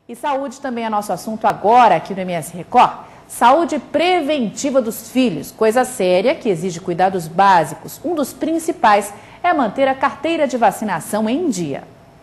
E saúde também é nosso assunto agora aqui no MS Record. Saúde preventiva dos filhos, coisa séria que exige cuidados básicos. Um dos principais é manter a carteira de vacinação em dia.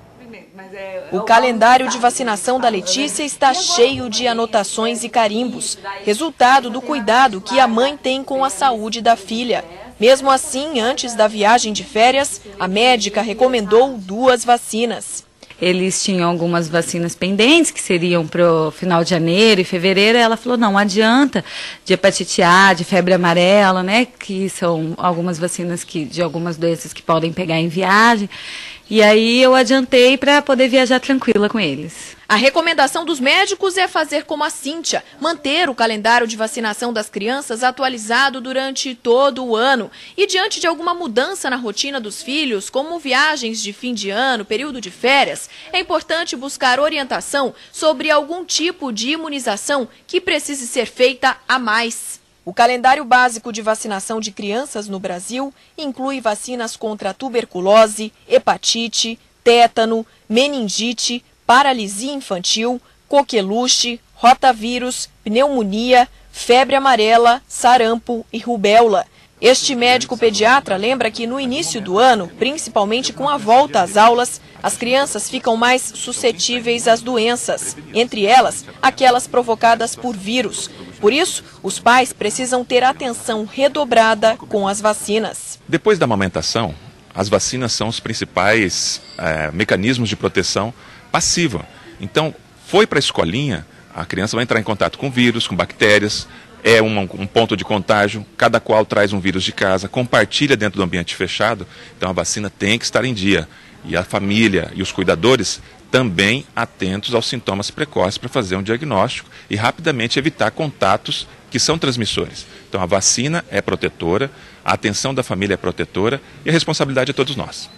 O calendário de vacinação da Letícia está cheio de anotações e carimbos, resultado do cuidado que a mãe tem com a saúde da filha. Mesmo assim, antes da viagem de férias, a médica recomendou 2 vacinas. Eles tinham algumas vacinas pendentes, que seriam para o final de janeiro e fevereiro. Ela falou, não adianta, de hepatite A, de febre amarela, né, que são algumas vacinas de algumas doenças que podem pegar em viagem. E aí eu adiantei para poder viajar tranquila com eles. A recomendação dos médicos é fazer como a Cíntia, manter o calendário de vacinação das crianças atualizado durante todo o ano. E diante de alguma mudança na rotina dos filhos, como viagens de fim de ano, período de férias, é importante buscar orientação sobre algum tipo de imunização que precise ser feita a mais. O calendário básico de vacinação de crianças no Brasil inclui vacinas contra tuberculose, hepatite, tétano, meningite, paralisia infantil, coqueluche, rotavírus, pneumonia, febre amarela, sarampo e rubéola. Este médico pediatra lembra que no início do ano, principalmente com a volta às aulas, as crianças ficam mais suscetíveis às doenças, entre elas aquelas provocadas por vírus. Por isso, os pais precisam ter atenção redobrada com as vacinas. Depois da amamentação, as vacinas são os principais mecanismos de proteção passiva. Então, foi para a escolinha, a criança vai entrar em contato com vírus, com bactérias, é um ponto de contágio, cada qual traz um vírus de casa, compartilha dentro do ambiente fechado, então a vacina tem que estar em dia. E a família e os cuidadores também atentos aos sintomas precoces para fazer um diagnóstico e rapidamente evitar contatos que são transmissores. Então a vacina é protetora, a atenção da família é protetora e a responsabilidade é de todos nós.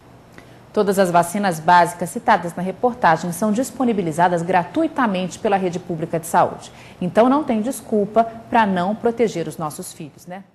Todas as vacinas básicas citadas na reportagem são disponibilizadas gratuitamente pela rede pública de saúde. Então não tem desculpa para não proteger os nossos filhos, né?